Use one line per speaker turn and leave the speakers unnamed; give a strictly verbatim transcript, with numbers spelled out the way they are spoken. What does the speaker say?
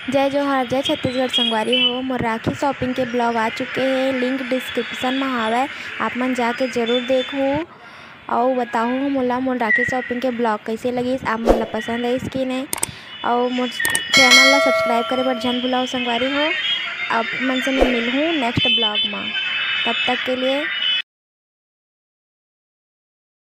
जय जोहार, जय छत्तीसगढ़ संगवारी हो। मोर राखी शॉपिंग के ब्लॉग आ चुके हैं, लिंक डिस्क्रिप्शन में हावय, आप मन जाके जरूर देखो और बताओ मोला मोर राखी शॉपिंग के ब्लॉग कैसे लगिस, आप मन ला पसंद आइस कि नहीं। और मोर चैनल ला सब्सक्राइब करे बर झन भुलाओ संगवारी हो। आप मन से मैं मिलहूँ नेक्स्ट ब्लॉग में, तब तक के लिए